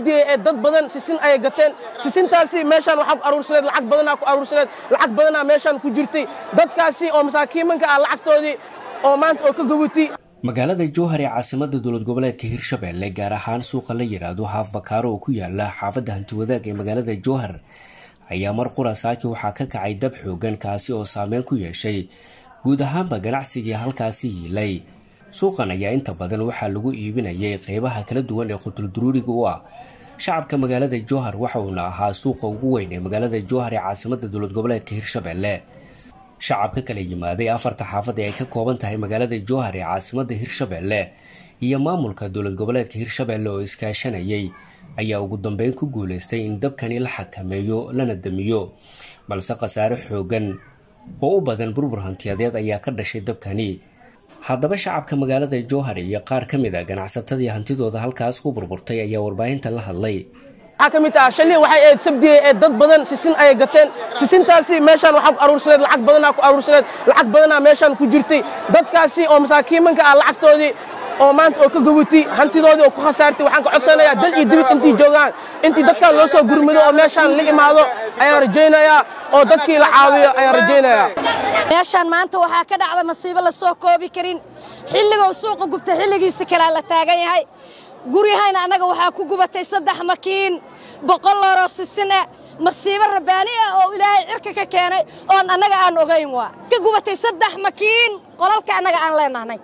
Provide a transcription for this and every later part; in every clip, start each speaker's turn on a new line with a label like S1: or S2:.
S1: sabdiyay dad badan sisin ay gateen sisintaasi meeshan waxa aruursadeed lacag badan ku aruursadeed lacag badan meeshan ku jirtay dadkaasi oo masaakiinka ah lacagtoodii oo maanta oo ka gubutay
S2: magaalada Jowhar ee caasimadda dowlad goboleedka Hirshabelle gaar ahaan suuqa la yiraahdo Haaf Bakaaro oo ku yaala xaafadda Hantiwadaag ee magaalada Jowhar ayaa mar qurasaaki waxa ka kacay dab xoogan kaasi oo saameyn ku yeeshay guud ahaanba ganacsiga halkaasi hilay suuqan ayaa inta badan waxa lagu iibinayay qaybaha kala duwan ee khudul duruuriga u ah shacabka magaalada Jowhar waxa uu ahaa suuqa ugu weyn ee magaalada Jowhar ee caasimadda dowlad goboleedka Hirshabelle shacabka kala yimaaday afarta xaafad ee ay ka kooban tahay magaalada Jowhar ee caasimadda Hirshabelle iyo maamulka dowlad goboleedka Hirshabelle oo iskaashanayay ayaa ugu dambeyn ku guuleystay in dabkani la xakameeyo lana damiyo balse qasaare xoogan oo u badan burbur hantiyadeed ayaa ka dhashay dabkani haddaba shacabka magaalada Jowhar iyo qaar ka mid ah ganacsatadii hantidooda halkaas ku burburtay ayaa warbaahinta la hadlay
S1: حكمت عشاني وحي سبدي دد بدن سسين أي قتين سسين تاسي ماشان وحب أروسلت العق بدنا أكو أروسلت العق بدنا ماشان كجرتي دد كاسي أو مساكين منك العق تودي أو مانت أو كجوتي هنتي دودي أو كخسارتي وحنك عصانا يا دل يدريت أنتي جوعان أنتي دكتور لوسو جرمدو أو ماشان لقي معلو أي رجينا يا أو دكتي العاوية أي رجينا يا
S3: ماشان مانت وحكذا على مصيبة للسوق بكرين حلقة وسوق جبت حلقة سكر على تاجي هاي guriyahayna anaga waxa ku gubatay 3 makiin $100 sisina masiibo rabaani ah oo ilaahay cirka ka keenay oo anaga aan ogeyn waa ka gubatay 3 makiin qolalka anaga aan leenahay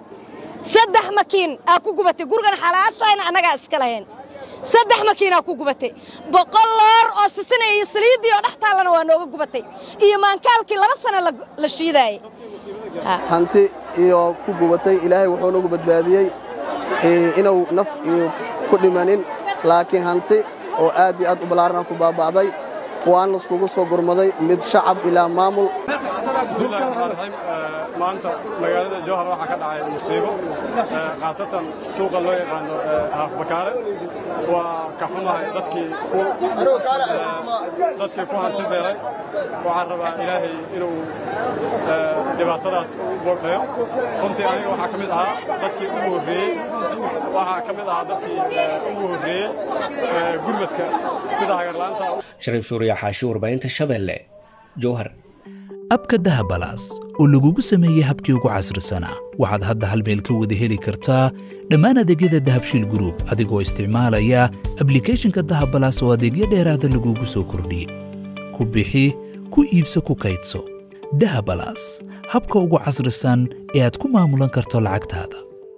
S3: 3 makiin aa ku gubatay gurigan xalaashayna anaga iska lahayn 3 makiin aa ku gubatay $100 oo sisina iyo saliidii oo dhaxtaalana waa nooga gubatay iyo maankaalkii 2 sano la shiiday
S4: hanti iyo ku gubatay ilaahay wuxuu nagu badbaadiyay inuu naf ku dhimanin laakiin hanti oo aad iyo aad u balaaran ku baabaaday waan la iskugu soo gurmaday mid shacab ilaa maamul
S5: maanta magaalada Jowhar waxa ka dhacay musiibo qaasatan suuqa loo yaqaano Haaf Bakaare waa ka xumahay dadkii ku hanti beeray waxaan rabaa ilaahay inuu dhibaatadaas u bordhayo runtii aniga waxa ka mid ahaa dadkii ugu horreeyay gurmadka sida hagarlaanta
S2: Shariif Suuriya Xaashi warbaahinta Shabeelle Jowhar
S6: abka dahabalaas oo lagugu sameeyay habkii ugu casrisanaa waxaad hadda hal meel ka wada heli kartaa dhammaan adeegyada Dahabshiil Group adigoo isticmaalaya applicationka Dahabalaas oo adeegyo dheeraad ah lagugu soo kordhiyay ku bixi ku iibso ku kaydso Dahabalaas habka ugu casrisan ee aad ku maamulan karto lacagtaada